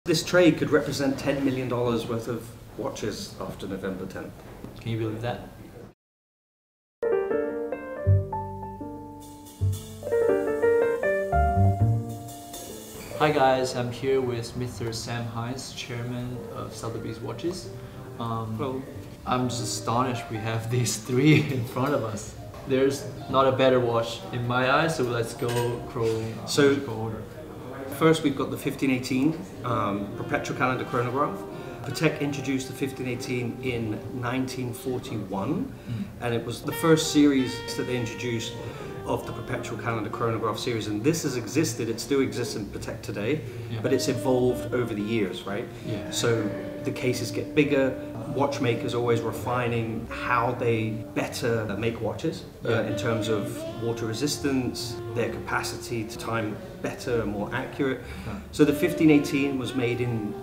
This trade could represent $10 million worth of watches after November 10th. Can you believe that? Hi guys, I'm here with Mr. Sam Hines, chairman of Sotheby's Watches. Hello. I'm just astonished we have these three in front of us. There's not a better watch in my eyes, so let's go chronological order. First we've got the 1518 perpetual calendar chronograph. Patek introduced the 1518 in 1941 and it was the first series that they introduced of the perpetual calendar chronograph series, and this has existed, it still exists in Patek today, but it's evolved over the years, right? So the cases get bigger, watchmakers always refining how they better make watches in terms of water resistance, their capacity to time better and more accurate. So the 1518 was made in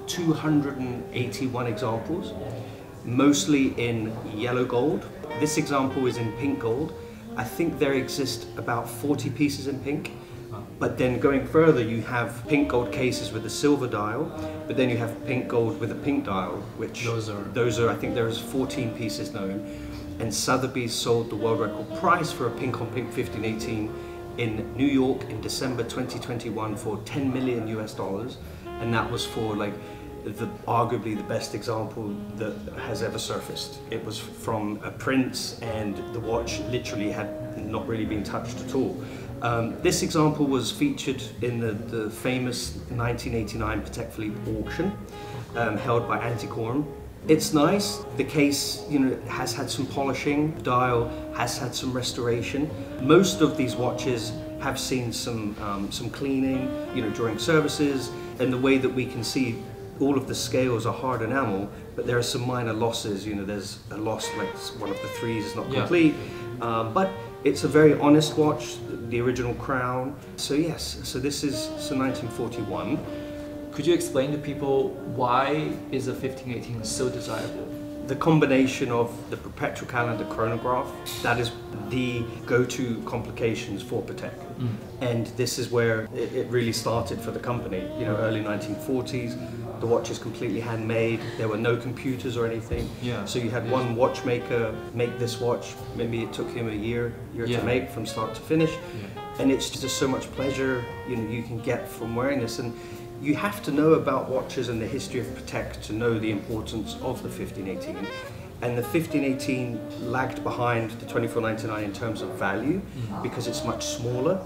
281 examples, mostly in yellow gold. This example is in pink gold. I think there exist about 40 pieces in pink, but then going further you have pink gold cases with a silver dial, but then you have pink gold with a pink dial, which those are I think there's 14 pieces known, and Sotheby's sold the world record price for a pink on pink 1518 in New York in December 2021 for $10 million US, and that was for like arguably the best example that has ever surfaced. It was from a prince and the watch literally had not really been touched at all. This example was featured in the famous 1989 Patek Philippe auction held by Antiquorum. It's nice. The case, has had some polishing. The dial has had some restoration. Most of these watches have seen some cleaning, during services, and the way that we can see all of the scales are hard enamel, but there are some minor losses. There's a loss, like one of the threes is not complete, but it's a very honest watch, the original crown. So yes, so this is 1941. Could you explain to people why is a 1518 so desirable? The combination of the perpetual calendar chronograph, that is the go-to complications for Patek. And this is where it really started for the company, early 1940s. The watch is completely handmade, there were no computers or anything. So you had one watchmaker make this watch, maybe it took him a year to make from start to finish. And it's just so much pleasure you can get from wearing this. And you have to know about watches and the history of Patek to know the importance of the 1518. And the 1518 lagged behind the 2499 in terms of value because it's much smaller.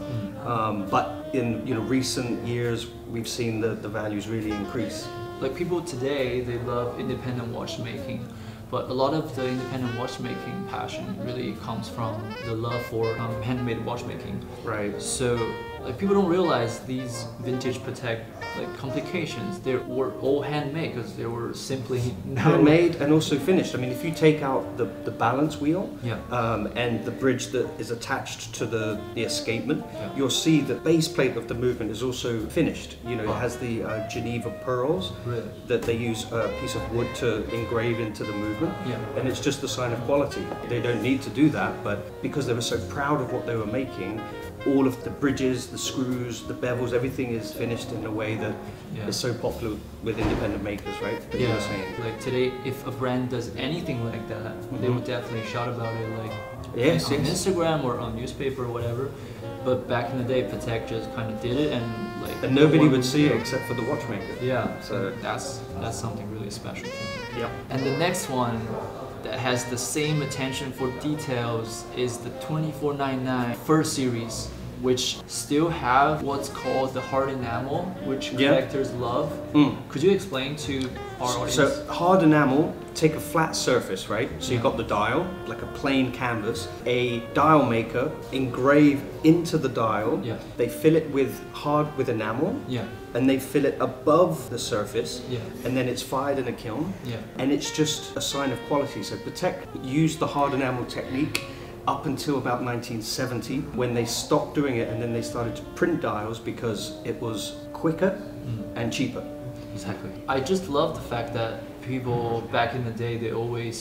But in recent years, we've seen the values really increase. Like people today, they love independent watchmaking, but a lot of the independent watchmaking passion really comes from the love for handmade watchmaking. Right. So people don't realize these vintage Patek complications, they were all handmade because they were simply handmade and also finished. I mean, if you take out the balance wheel and the bridge that is attached to the escapement, you'll see the base plate of the movement is also finished. It has the Geneva pearls that they use a piece of wood to engrave into the movement, and it's just a sign of quality. They don't need to do that, but because they were so proud of what they were making, all of the bridges, the screws, the bevels, everything is finished in a way that is so popular with independent makers, right? You were saying. Like today, if a brand does anything like that, they would definitely shout about it, like on Instagram or on newspaper or whatever. But back in the day, Patek just kind of did it, and nobody would see it except for the watchmaker. Yeah, so that's something really special to me. Yeah. And the next one that has the same attention for details is the 2499 first series, which still have what's called the hard enamel, which collectors love. Could you explain to our audience? So hard enamel, take a flat surface, right? So you've got the dial, like a plain canvas. A dial maker engrave into the dial. They fill it with enamel. And they fill it above the surface, and then it's fired in a kiln, and it's just a sign of quality. So Patek used the hard enamel technique up until about 1970, when they stopped doing it, and then they started to print dials because it was quicker and cheaper. Exactly. I just love the fact that people back in the day, they always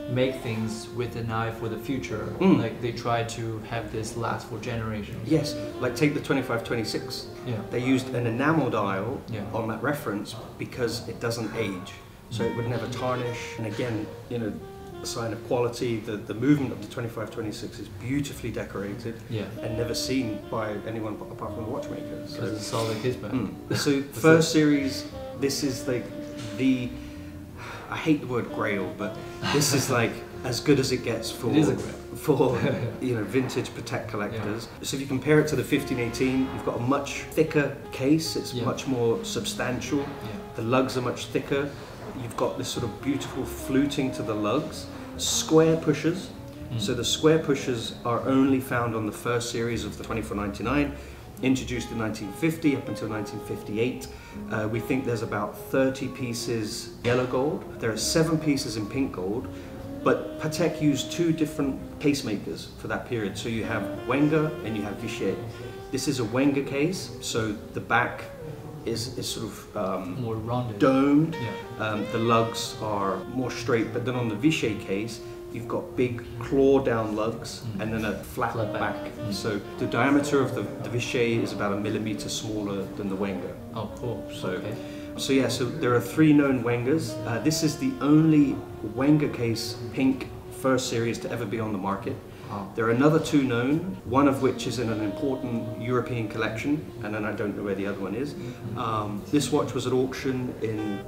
make things with an eye for the future. Like they try to have this last for generations. Yes, like take the 2526. Yeah. They used an enamel dial Yeah. on that reference because it doesn't age. So it would never tarnish. And again, you know, a sign of quality. The movement of the 2526 is beautifully decorated and never seen by anyone apart from the watchmaker. So it's solid case back. So first series, this is like the, I hate the word grail, but this is like as good as it gets for you know, vintage Patek collectors. So if you compare it to the 1518, you've got a much thicker case. It's much more substantial. The lugs are much thicker. You've got this sort of beautiful fluting to the lugs. Square pushers. So the square pushers are only found on the first series of the 2499, introduced in 1950 up until 1958. We think there's about 30 pieces yellow gold. There are 7 pieces in pink gold, but Patek used 2 different casemakers for that period. So you have Wenger and you have Vichet. This is a Wenger case, so the back is sort of more rounded, domed. The lugs are more straight, but then on the Vichet case, you've got big claw down lugs and then a flat back. So the diameter of the Vichet is about 1 millimeter smaller than the Wenger. Oh, cool. So yeah, so there are 3 known Wengers. This is the only Wenger case pink first series to ever be on the market. There are another 2 known, one of which is in an important European collection, and then I don't know where the other one is. This watch was at auction in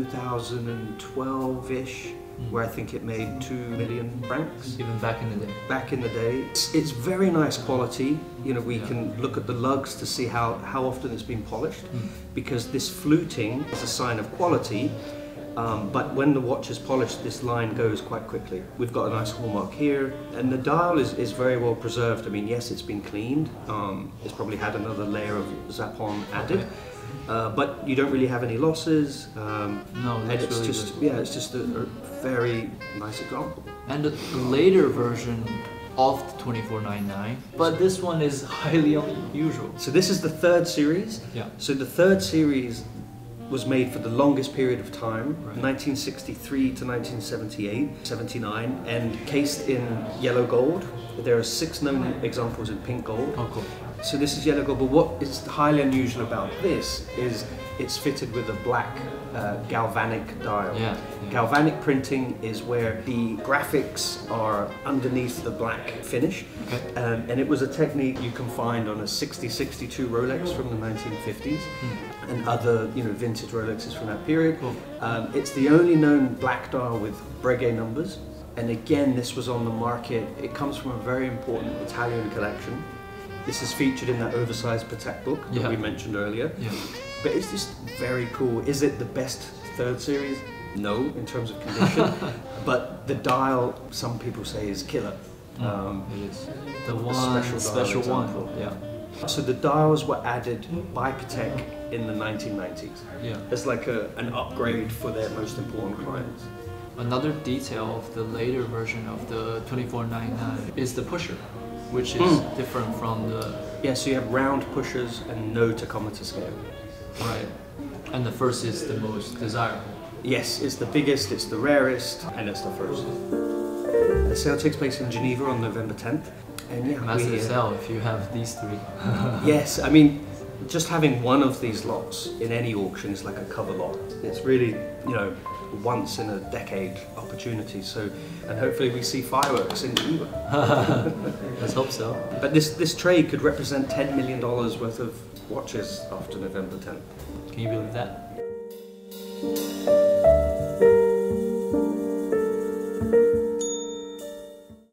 2012-ish, where I think it made 2 million francs. Even back in the day. Back in the day. It's very nice quality. You know, we can look at the lugs to see how often it's been polished, because this fluting is a sign of quality. But when the watch is polished, this line goes quite quickly. We've got a nice hallmark here, and the dial is very well preserved. I mean, yes, it's been cleaned. It's probably had another layer of Zapon added, but you don't really have any losses. No, and it's really just good. it's just a very nice example. And the later version of the 2499, but this one is highly unusual. So this is the 3rd series. So the 3rd series was made for the longest period of time, 1963 to 1978, 79, and cased in yellow gold. There are 6 known examples in pink gold. Oh, cool. So this is yellow gold, but what is highly unusual about this is it's fitted with a black galvanic dial. Galvanic printing is where the graphics are underneath the black finish, and it was a technique you can find on a 6062 Rolex from the 1950s and other, you know, vintage Rolexes from that period. It's the only known black dial with breguet numbers, and again, this was on the market. It comes from a very important Italian collection. This is featured in that oversized Patek book that we mentioned earlier. But it's just very cool. Is it the best 3rd series? No, in terms of condition. But the dial, some people say, is killer. It is. The one special one. So the dials were added by Patek in the 1990s. It's like an upgrade for their most important clients. Another detail of the later version of the 2499 is the pusher, which is different from the... So you have round pushers and no tachometer scale. Right. And the first is the most desirable. Yes, it's the biggest, it's the rarest, and it's the first. The sale takes place in Geneva on November 10th. And massive sale if you have these 3. Yes, I mean, just having one of these lots in any auction is like a cover lot. It's really, you know, once in a decade opportunity. So, and hopefully we see fireworks in Geneva. Let's hope so. But this trade could represent $10 million worth of watches after November 10th. Can you believe that?